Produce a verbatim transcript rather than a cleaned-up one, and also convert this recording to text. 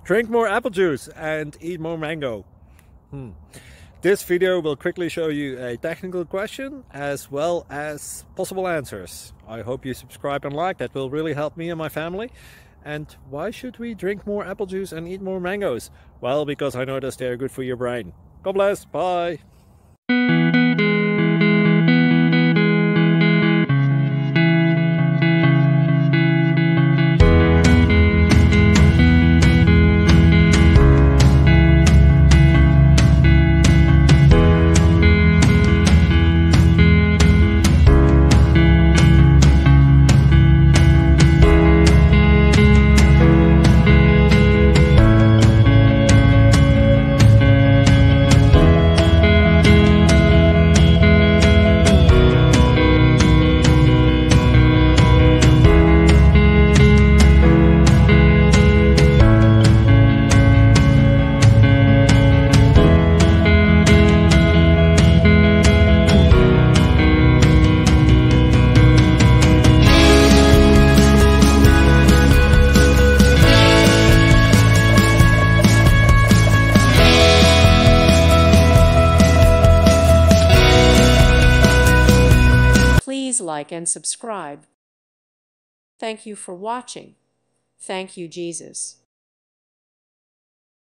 Drink more apple juice and eat more mango. Hmm. This video will quickly show you a technical question as well as possible answers. I hope you subscribe and like, that will really help me and my family. And why should we drink more apple juice and eat more mangoes? Well, because I noticed they're good for your brain. God bless, bye! Please like and subscribe. Thank you for watching. Thank you, Jesus.